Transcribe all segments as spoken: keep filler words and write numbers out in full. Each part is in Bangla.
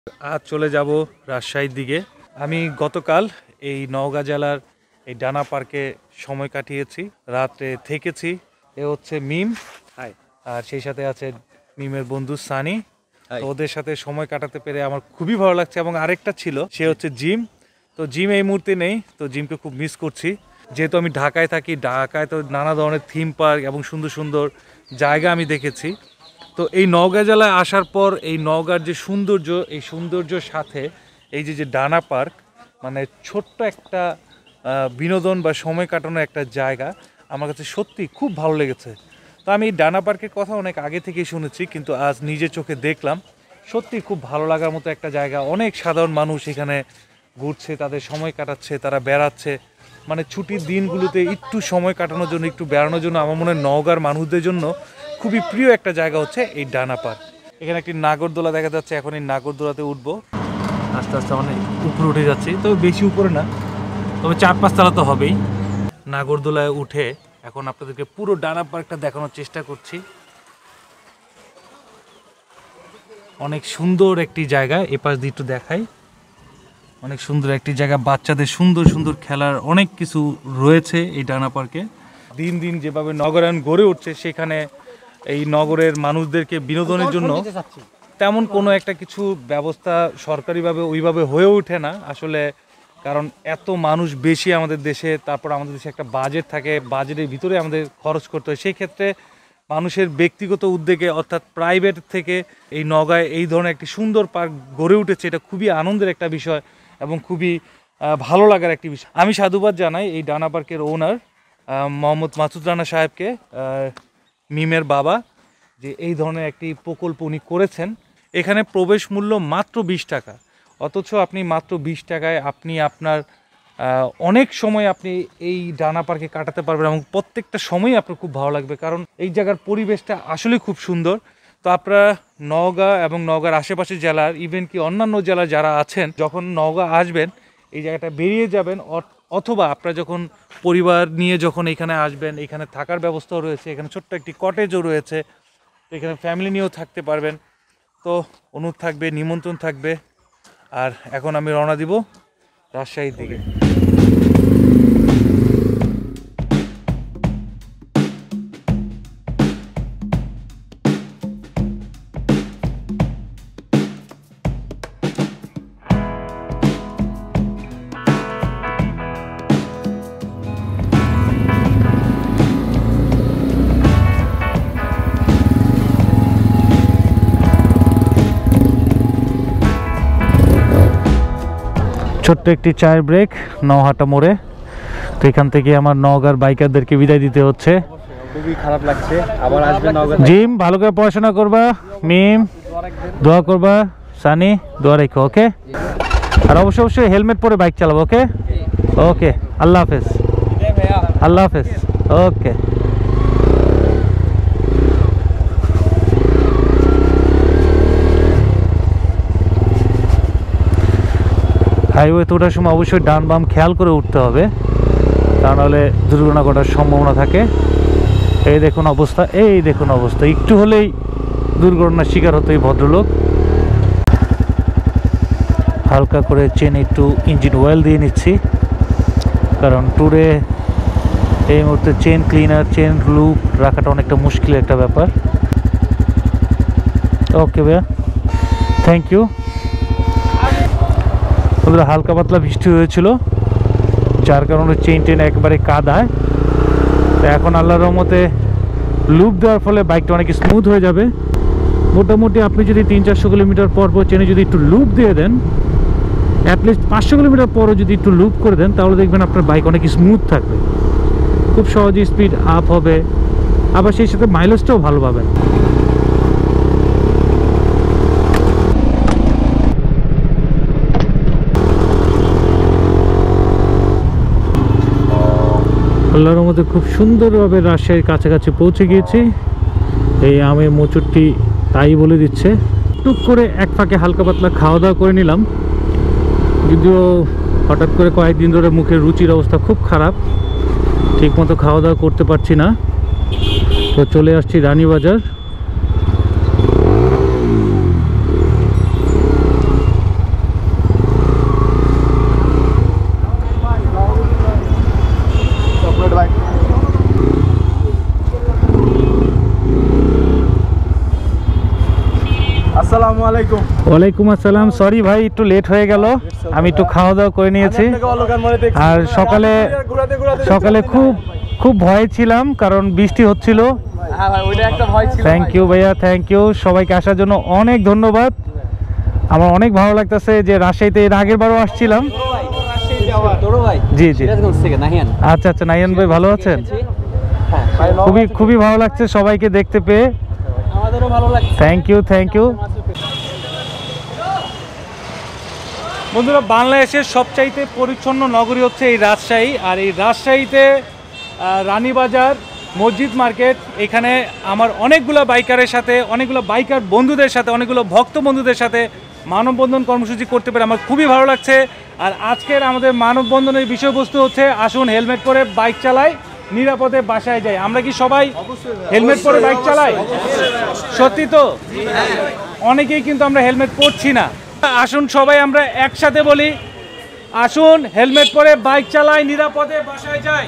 আজ চলে যাব রাজশাহীর দিকে। আমি গতকাল এই নওগাঁ জেলার এই ডানা পার্কে সময় কাটিয়েছি, রাতে থেকেছি। এ হচ্ছে মিম, হাই, আর সেই সাথে আছে মিমের বন্ধু সানি। তো ওদের সাথে সময় কাটাতে পেরে আমার খুবই ভালো লাগছে। এবং আরেকটা ছিল, সে হচ্ছে জিম। তো জিম এই মুহূর্তে নেই, তো জিমকে খুব মিস করছি। যেহেতু আমি ঢাকায় থাকি, ঢাকায় তো নানা ধরনের থিম পার্ক এবং সুন্দর সুন্দর জায়গা আমি দেখেছি। তো এই নওগাঁ জেলায় আসার পর এই নওগাঁর যে সৌন্দর্য, এই সৌন্দর্যের সাথে এই যে যে ডানা পার্ক, মানে ছোট্ট একটা বিনোদন বা সময় কাটানোর একটা জায়গা, আমার কাছে সত্যি খুব ভালো লেগেছে। তো আমি এই ডানা পার্কের কথা অনেক আগে থেকেই শুনেছি, কিন্তু আজ নিজের চোখে দেখলাম, সত্যি খুব ভালো লাগার মতো একটা জায়গা। অনেক সাধারণ মানুষ এখানে ঘুরছে, তাদের সময় কাটাচ্ছে, তারা বেড়াচ্ছে। মানে ছুটির দিনগুলোতে একটু সময় কাটানোর জন্য, একটু বেড়ানোর জন্য আমার মনে হয় নওগাঁর মানুষদের জন্য খুবই প্রিয় একটা জায়গা হচ্ছে এই ডানা পার্ক। এখানে একটি নাগরদোলা দেখা যাচ্ছে, এখন এই নাগরদোলাতে উঠবো। আস্তে আস্তে অনেক উপরে উঠে যাচ্ছি, তবে বেশি উপরে না, তবে চার পাঁচতলা তো হবেই। নাগরদোলায় উঠে এখন আপনাদেরকে পুরো ডানা পার্কটা দেখানোর চেষ্টা করছি। অনেক সুন্দর একটি জায়গা, এপাশ দিয়ে একটু দেখাই। অনেক সুন্দর একটি জায়গা, বাচ্চাদের সুন্দর সুন্দর খেলার অনেক কিছু রয়েছে এই ডানা পার্কে। দিন দিন যেভাবে নগরায়ণ গড়ে উঠছে, সেখানে এই নগরের মানুষদেরকে বিনোদনের জন্য তেমন কোনো একটা কিছু ব্যবস্থা সরকারিভাবে ওইভাবে হয়ে ওঠে না আসলে। কারণ এত মানুষ বেশি আমাদের দেশে, তারপর আমাদের দেশে একটা বাজেট থাকে, বাজেটের ভিতরে আমাদের খরচ করতে হয়। সেই ক্ষেত্রে মানুষের ব্যক্তিগত উদ্যোগে, অর্থাৎ প্রাইভেট থেকে এই নওগাঁয় এই ধরনের একটি সুন্দর পার্ক গড়ে উঠেছে। এটা খুবই আনন্দের একটা বিষয় এবং খুবই ভালো লাগার একটি বিষয়। আমি সাধুবাদ জানাই এই ডানা পার্কের ওনার মোহাম্মদ মাসুদ রানা সাহেবকে, মিমের বাবা, যে এই ধরনের একটি প্রকল্প উনি করেছেন। এখানে প্রবেশ মূল্য মাত্র বিশ টাকা, অথচ আপনি মাত্র বিশ টাকায় আপনি আপনার অনেক সময় আপনি এই ডানা পার্কে কাটাতে পারবেন এবং প্রত্যেকটা সময়ই আপনার খুব ভালো লাগবে, কারণ এই জায়গার পরিবেশটা আসলে খুব সুন্দর। তো আপনারা নওগাঁ এবং নওগাঁর আশেপাশের জেলার, ইভেন কি অন্যান্য জেলা যারা আছেন, যখন নওগাঁ আসবেন এই জায়গাটা বেরিয়ে যাবেন, অথবা আপনারা যখন পরিবার নিয়ে যখন এখানে আসবেন, এখানে থাকার ব্যবস্থাও রয়েছে, এখানে ছোট্ট একটি কটেজও রয়েছে, এখানে ফ্যামিলি নিয়েও থাকতে পারবেন। তো অনুরোধ থাকবে, নিমন্ত্রণ থাকবে। আর এখন আমি রওনা দিব রাজশাহীর দিকে। ছোট্ট একটি চায়ের ব্রেক নওহাটা মোড়ে। তো এখান থেকে আমার নওগাঁর বাইকারদেরকে বিদায় দিতে হচ্ছে। খুবই খারাপ লাগছে, আবার আসবে নওগাঁ। জিম, ভালো করে পড়াশোনা করবা, মিম দোয়া করবা, সানি দোয়া রেখো, ওকে? আর অবশ্যই অবশ্যই হেলমেট পরে বাইক চালাবো, ওকে? ওকে, আল্লাহ হাফেজ। আল্লাহ হাফেজ, ওকে। হাইওয়েতে ওঠার সময় অবশ্যই ডান বাম খেয়াল করে উঠতে হবে, তা নাহলে দুর্ঘটনা ঘটার সম্ভাবনা থাকে। এই দেখুন অবস্থা, এই দেখুন অবস্থা, একটু হলেই দুর্ঘটনার শিকার হতো এই ভদ্রলোক। হালকা করে চেন একটু ইঞ্জিন অয়েল দিয়ে নিচ্ছি, কারণ ট্যুরে এই মুহূর্তে চেন ক্লিনার, চেন লুপ রাখাটা অনেকটা মুশকিল একটা ব্যাপার। ওকে ভাইয়া, থ্যাংক ইউ। হালকা পাতলা বৃষ্টি হয়েছিল, যার কারণে চেইন টেন একবারে কাদায়। তো এখন আল্লাহর রহমতে লুপ দেওয়ার ফলে বাইকটা অনেক স্মুথ হয়ে যাবে। মোটামুটি আপনি যদি তিন চারশো কিলোমিটার পর পর চেনে যদি একটু লুপ দিয়ে দেন, অ্যাটলিস্ট পাঁচশো কিলোমিটার পরও যদি একটু লুপ করে দেন, তাহলে দেখবেন আপনার বাইক অনেক স্মুথ থাকবে, খুব সহজে স্পিড আপ হবে, আবার সেই সাথে মাইলেজটাও ভালো পাবেন। আল্লাহর মধ্যে খুব সুন্দরভাবে রাজশাহীর কাছাকাছি পৌঁছে গিয়েছি। এই আমের মোচড়টি তাই বলে দিচ্ছে। টুক করে এক ফাঁকে হালকা পাতলা খাওয়া দাওয়া করে নিলাম, যদিও হঠাৎ করে কয়েকদিন ধরে মুখের রুচির অবস্থা খুব খারাপ, ঠিকমতো খাওয়া দাওয়া করতে পারছি না। তো চলে আসছি রানীবাজার। ওয়ালাইকুম আসসালাম। সরি ভাই, একটু লেট হয়ে গেল, আমি একটু খাওয়া দাওয়া করে নিয়েছি। আর সকালে সকালে খুব খুব ভয়ে ছিলাম, কারণ বৃষ্টি হচ্ছিল। থ্যাংক ইউ ভাইয়া, থ্যাংক ইউ। সবাইকে আসার জন্য অনেক ধন্যবাদ। আমার অনেক ভালো লাগতেছে যে রাজশাহীতে এর আগের বারও আসছিলাম। জি জি, আচ্ছা আচ্ছা। নাহিয়ান ভাই ভালো আছেন? খুবই খুবই ভালো লাগছে সবাইকে দেখতে পেয়ে। Thank you, thank you. বন্ধুরা, বাংলাদেশের সবচাইতে পরিচ্ছন্ন নগরী হচ্ছে এই রাজশাহী। আর এই রাজশাহীতে রানীবাজার, মসজিদ মার্কেট, এখানে আমার অনেকগুলো বাইকারের সাথে, অনেকগুলো বাইকার বন্ধুদের সাথে, অনেকগুলো ভক্ত বন্ধুদের সাথে মানববন্ধন কর্মসূচি করতে পেরে আমার খুবই ভালো লাগছে। আর আজকের আমাদের মানববন্ধনের বিষয়বস্তু হচ্ছে আসুন হেলমেট পরে বাইক চালাই, নিরাপদে বাসায় যাই। আমরা কি সবাই হেলমেট পরে বাইক চালাই? সত্যি তো? অনেকেই কিন্তু আমরা হেলমেট পরছি না। আসুন সবাই আমরা একসাথে বলি, আসুন হেলমেট পরে বাইক চালাই, নিরাপদে বাসায় যাই।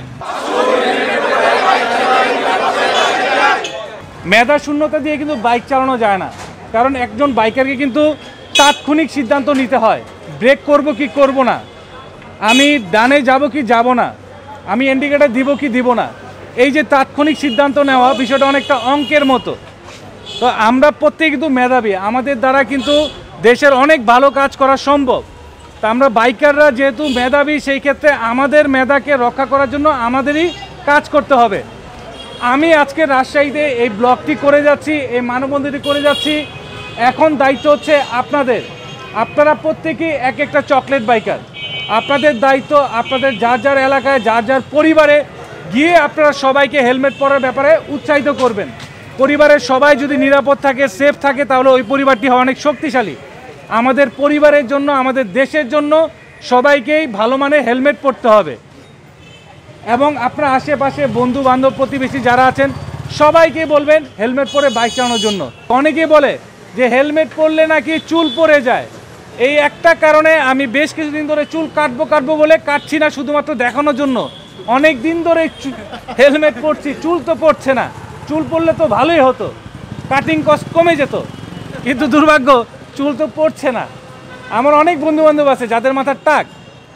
মেধা শূন্যতা দিয়ে কিন্তু বাইক চালানো যায় না, কারণ একজন বাইকারকে কিন্তু তাৎক্ষণিক সিদ্ধান্ত নিতে হয়। ব্রেক করব কি করব না, আমি ডানে যাব কি যাব না, আমি ইন্ডিকেটর দিব কি দিব না, এই যে তাৎক্ষণিক সিদ্ধান্ত নেওয়া, বিষয়টা অনেকটা অঙ্কের মতো। তো আমরা প্রত্যেকে কিন্তু মেধাবী, আমাদের দ্বারা কিন্তু দেশের অনেক ভালো কাজ করা সম্ভব। তা আমরা বাইকাররা যেহেতু মেধাবী, সেই ক্ষেত্রে আমাদের মেধাকে রক্ষা করার জন্য আমাদেরই কাজ করতে হবে। আমি আজকে রাজশাহীতে এই ব্লগটি করে যাচ্ছি, এই মানববন্ধনটি করে যাচ্ছি। এখন দায়িত্ব হচ্ছে আপনাদের। আপনারা প্রত্যেকেই এক একটা চকলেট বাইকার। আপনাদের দায়িত্ব আপনাদের যার যার এলাকায়, যার যার পরিবারে গিয়ে আপনারা সবাইকে হেলমেট পরার ব্যাপারে উৎসাহিত করবেন। পরিবারের সবাই যদি নিরাপদ থাকে, সেফ থাকে, তাহলে ওই পরিবারটি হয় অনেক শক্তিশালী। আমাদের পরিবারের জন্য, আমাদের দেশের জন্য সবাইকেই ভালো মানের হেলমেট পরতে হবে। এবং আপনার আশেপাশে বন্ধু বান্ধব, প্রতিবেশী যারা আছেন, সবাইকে বলবেন হেলমেট পরে বাইক চালানোর জন্য। অনেকেই বলে যে হেলমেট পরলে নাকি চুল পড়ে যায়। এই একটা কারণে আমি বেশ কিছুদিন ধরে চুল কাটবো কাটবো বলে কাটছি না, শুধুমাত্র দেখানোর জন্য। অনেক দিন ধরে হেলমেট পরছি, চুল তো পড়ছে না। চুল পড়লে তো ভালোই হতো, কাটিং কস্ট কমে যেত, কিন্তু দুর্ভাগ্য চুল তো পড়ছে না। আমার অনেক বন্ধু বান্ধব আছে যাদের মাথার টাক,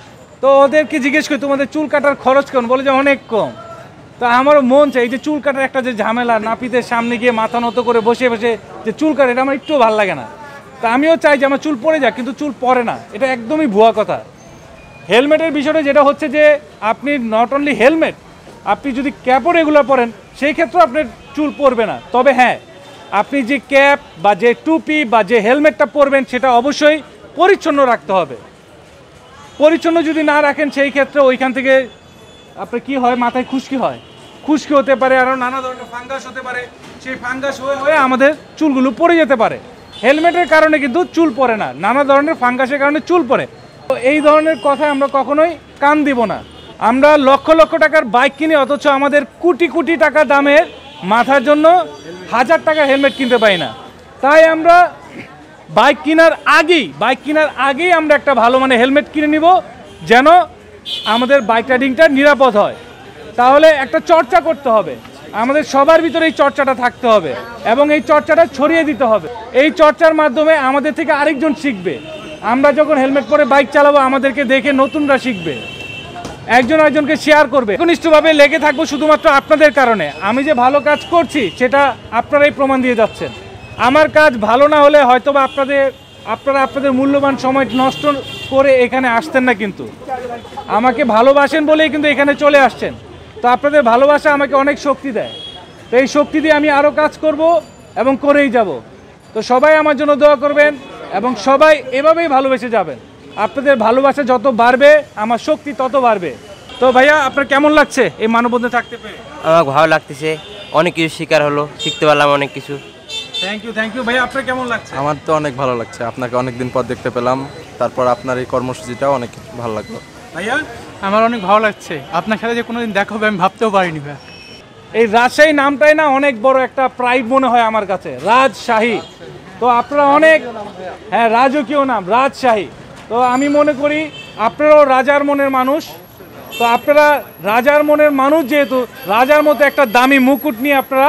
তো ওদেরকে জিজ্ঞেস করি তোমাদের চুল কাটার খরচ কেমন, বলে যে অনেক কম। তো আমারও মন চাই এই যে চুল কাটার একটা যে ঝামেলা, নাপিতের সামনে গিয়ে মাথা নত করে বসে বসে যে চুল কাটে, এটা আমার একটুও ভালো লাগে না। তা আমিও চাই যে আমার চুল পড়ে যাক, কিন্তু চুল পড়ে না, এটা একদমই ভুয়া কথা। হেলমেটের বিষয়টা যেটা হচ্ছে যে আপনি নট অনলি হেলমেট, আপনি যদি ক্যাপও রেগুলার পরেন, সেই ক্ষেত্রেও আপনার চুল পড়বে না। তবে হ্যাঁ, আপনি যে ক্যাপ বা যে টুপি বা যে হেলমেটটা পরবেন, সেটা অবশ্যই পরিচ্ছন্ন রাখতে হবে। পরিচ্ছন্ন যদি না রাখেন, সেই ক্ষেত্রে ওইখান থেকে আপনার কি হয়, মাথায় খুশকি হয়, খুশকি হতে পারে, আরও নানা ধরনের ফাঙ্গাস হতে পারে। সেই ফাঙ্গাস হয়ে হয়ে আমাদের চুলগুলো পড়ে যেতে পারে। হেলমেটের কারণে কিন্তু চুল পড়ে না, নানা ধরনের ফাঙ্গাসের কারণে চুল পড়ে। তো এই ধরনের কথায় আমরা কখনোই কান দিব না। আমরা লক্ষ লক্ষ টাকার বাইক কিনি, অথচ আমাদের কোটি কোটি টাকা দামের মাথার জন্য হাজার টাকার হেলমেট কিনতে পারি না। তাই আমরা বাইক কেনার আগেই বাইক কেনার আগেই আমরা একটা ভালো মানে হেলমেট কিনে নিব, যেন আমাদের বাইক রাইডিংটা নিরাপদ হয়। তাহলে একটা চর্চা করতে হবে, আমাদের সবার ভিতরে এই চর্চাটা থাকতে হবে এবং এই চর্চাটা ছড়িয়ে দিতে হবে। এই চর্চার মাধ্যমে আমাদের থেকে আরেকজন শিখবে। আমরা যখন হেলমেট পরে বাইক চালাবো, আমাদেরকে দেখে নতুনরা শিখবে, একজন আরেকজনকে শেয়ার করবে। একনিষ্ঠভাবে লেগে থাকবো শুধুমাত্র আপনাদের কারণে। আমি যে ভালো কাজ করছি সেটা আপনারাই প্রমাণ দিয়ে যাচ্ছেন। আমার কাজ ভালো না হলে হয়তোবা আপনাদের আপনারা আপনাদের মূল্যবান সময় নষ্ট করে এখানে আসতেন না, কিন্তু আমাকে ভালোবাসেন বলেই কিন্তু এখানে চলে আসছেন। তো আপনাদের ভালোবাসা আমাকে অনেক শক্তি দেয়। তো এই শক্তি দিয়ে আমি আরও কাজ করব এবং করেই যাব। তো সবাই আমার জন্য দোয়া করবেন এবং সবাই এভাবেই ভালোবেসে যাবেন। আপনাদের ভালোবাসা যত বাড়বে, আমার শক্তি তত বাড়বে। তো ভাইয়া, আপনার কেমন লাগছে এই মানববন্ধনে থাকতে পেরে? আমার ভালো লাগতেছে, অনেক কিছু শিকার হলো, শিখতে পারলাম অনেক কিছু। Thank you, thank you. ভাইয়া, আপনার কেমন লাগছে? আমার তো অনেক ভালো লাগছে, আপনাকে অনেকদিন পর দেখতে পেলাম, তারপর আপনার এই কর্মসূচিটাও অনেক ভালো লাগলো। ভাইয়া, আমার অনেক ভালো লাগছে, আপনার সাথে যে কোনোদিন দেখা হবে আমি ভাবতেও পারিনি ভাই। এই রাজশাহী নামটাই না অনেক বড় একটা প্রাইড মনে হয় আমার কাছে, রাজশাহী। তো আপনারা অনেক, হ্যাঁ, রাজকীয় নাম রাজশাহী। তো আমি মনে করি আপনারাও রাজার মনের মানুষ। তো আপনারা রাজার মনের মানুষ, যেহেতু রাজার মতো একটা দামি মুকুট নিয়ে আপনারা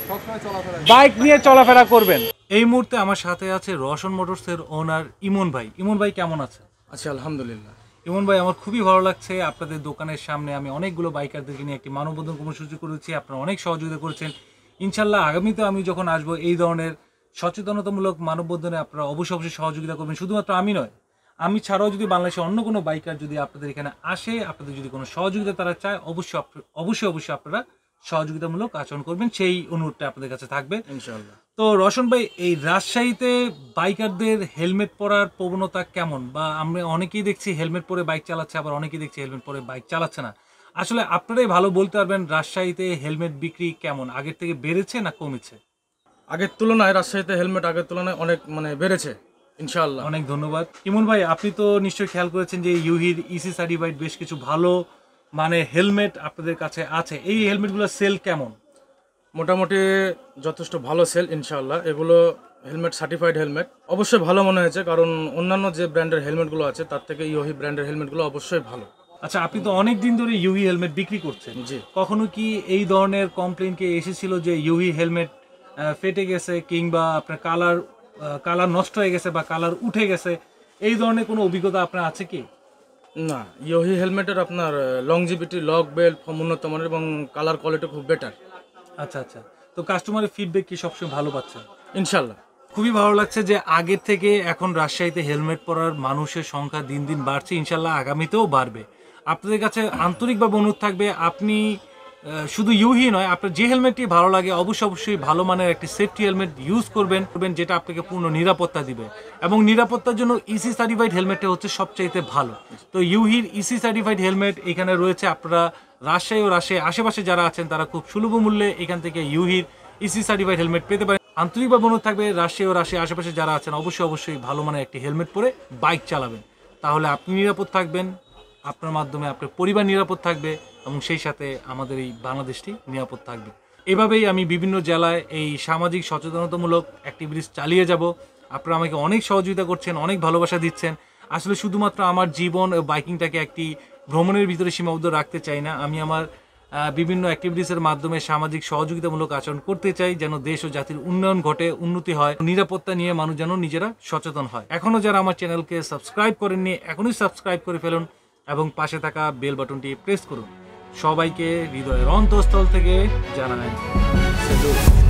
বাইক নিয়ে চলাফেরা করবেন। এই মুহূর্তে আমার সাথে আছে রওশন মোটরসের ওনার ইমন ভাই। ইমন ভাই কেমন আছে? আচ্ছা, আলহামদুলিল্লাহ। ইমন ভাই, আমার খুবই ভালো লাগছে আপনাদের দোকানের সামনে আমি অনেকগুলো বাইকারদেরকে নিয়ে একটি মানববন্ধন কর্মসূচি করেছি। আপনারা অনেক সহযোগিতা করেছেন। ইনশাল্লাহ আগামীতে আমি যখন আসবো এই ধরনের সচেতনতামূলক মানববন্ধনে আপনারা অবশ্যই অবশ্যই সহযোগিতা করবেন। শুধুমাত্র আমি নয়, আমি ছাড়াও যদি বাংলাদেশে অন্য কোনো বাইকার যদি আপনাদের এখানে আসে, আপনাদের যদি কোনো সহযোগিতা তারা চায়, অবশ্যই অবশ্যই অবশ্যই আপনারা সহযোগিতামূলক আচরণ করবেন, সেই অনুরোধটা আপনাদের কাছে থাকবে ইনশাআল্লাহ। তো রওশন ভাই, এই রাজশাহীতে বাইকারদের হেলমেট পরার প্রবণতা কেমন? বা আমরা অনেকেই দেখছি হেলমেট পরে বাইক চালাচ্ছে, আবার অনেকেই দেখছি হেলমেট পরে বাইক চালাচ্ছে না। আসলে আপনারাই ভালো বলতে পারবেন রাজশাহীতে হেলমেট বিক্রি কেমন, আগের থেকে বেড়েছে না কমেছে? আগের তুলনায় রাজশাহীতে হেলমেট আগের তুলনায় অনেক মানে বেড়েছে ইনশাআল্লাহ। অনেক ধন্যবাদ। ইমন ভাই, আপনি তো নিশ্চয়ই খেয়াল করেছেন যে ইউহির ইসি সার্টিফাইড বেশ কিছু ভালো মানে হেলমেট আপনাদের কাছে আছে। এই হেলমেটগুলোর সেল কেমন? মোটামুটি যথেষ্ট ভালো সেল ইনশাআল্লাহ। এগুলো হেলমেট সার্টিফাইড হেলমেট, অবশ্যই ভালো মনে হয়েছে, কারণ অন্যান্য যে ব্র্যান্ডের হেলমেটগুলো আছে তার থেকে ইয়োহি ব্র্যান্ডের হেলমেটগুলো অবশ্যই ভালো। আচ্ছা, আপনি তো অনেক দিন ধরে ইউহি হেলমেট বিক্রি করছেন। জি। কখনো কি এই ধরনের কমপ্লেন কি এসেছিল যে ইউহি হেলমেট ফেটে গেছে কিংবা আপনার কালার কালার নষ্ট হয়ে গেছে বা কালার উঠে গেছে, এই ধরনের কোনো অভিজ্ঞতা আপনার আছে কি? না, ইয়োহি হেলমেটের আপনার লংজিভিটি, লক বেল্ট উন্নত মানের এবং কালার কোয়ালিটি খুব বেটার। আচ্ছা আচ্ছা, তো কাস্টমারের ফিডব্যাক কি সবসময় ভালো পাচ্ছেন? ইনশাআল্লাহ। খুবই ভালো লাগছে যে আগের থেকে এখন রাজশাহীতে হেলমেট পরার মানুষের সংখ্যা দিন দিন বাড়ছে, ইনশাল্লাহ আগামীতেও বাড়বে। আপনাদের কাছে আন্তরিকভাবে অনুরোধ থাকবে, আপনি শুধু ইউহি নয়, আপনার যে হেলমেটটি ভালো লাগে অবশ্যই অবশ্যই ভালো মানের একটি সেফটি হেলমেট ইউজ করবেন করবেন যেটা আপনাকে পূর্ণ নিরাপত্তা দিবে, এবং নিরাপত্তার জন্য ইসি সার্টিফাইড হেলমেটটা হচ্ছে সবচাইতে ভালো। তো ইউহির ইসি সার্টিফাইড হেলমেট এখানে রয়েছে। আপনারা রাজশাহী ও রাজশাহী আশেপাশে যারা আছেন তারা খুব সুলভ মূল্যে এখান থেকে ইউহির ইসি সার্টিফাইড হেলমেট পেতে পারেন। আন্তরিকভাবে অনুরোধ থাকবে রাজশাহী ও রাজশাহী আশেপাশে যারা আছেন অবশ্যই অবশ্যই ভালো মানের একটি হেলমেট পরে বাইক চালাবেন, তাহলে আপনি নিরাপদ থাকবেন, আপনার মাধ্যমে আপনার পরিবার নিরাপদ থাকবে, এবং সেই সাথে আমাদের এই বাংলাদেশটি নিরাপদ থাকবে। এভাবেই আমি বিভিন্ন জেলায় এই সামাজিক সচেতনতামূলক অ্যাক্টিভিটিস চালিয়ে যাব। আপনারা আমাকে অনেক সহযোগিতা করছেন, অনেক ভালোবাসা দিচ্ছেন। আসলে শুধুমাত্র আমার জীবন ও বাইকিংটাকে একটি ভ্রমণের ভিতরে সীমাবদ্ধ রাখতে চাই না, আমি আমার বিভিন্ন অ্যাক্টিভিটিসের মাধ্যমে সামাজিক সহযোগিতামূলক আচরণ করতে চাই, যেন দেশ ও জাতির উন্নয়ন ঘটে, উন্নতি হয়, নিরাপত্তা নিয়ে মানুষ যেন নিজেরা সচেতন হয়। এখনও যারা আমার চ্যানেলকে সাবস্ক্রাইব করেননি এখনই সাবস্ক্রাইব করে ফেলুন এবং পাশে থাকা বেল বাটনটি প্রেস করুন। সবাইকে হৃদয়ের অন্তঃস্থল থেকে জানাই স্যালুট।